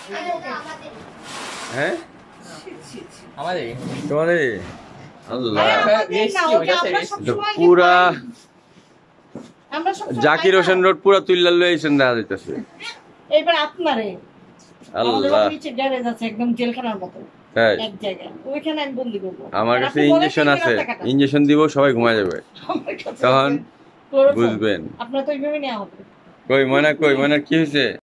হ্যাঁ আমাদের তোমাদের আল্লাহ পুরা জাকির হোসেন রোড পুরা তুইল্লা লই আইছেন দেখা যাইতেছে। এইবার আপনারে আল্লাহ নিচে গ্যারেজ আছে একদম জেলখানার মতো তাই এক জায়গায়, ওইখানে আমি বন্দি করবো। আমার কাছে ইনজেকশন আছে, ইনজেকশন দিব সবাই ঘুমায় যাবে তখন বুঝবেন। আপনার তো ওইভাবে নেওয়া হবে। কই ময়না কি হয়েছে?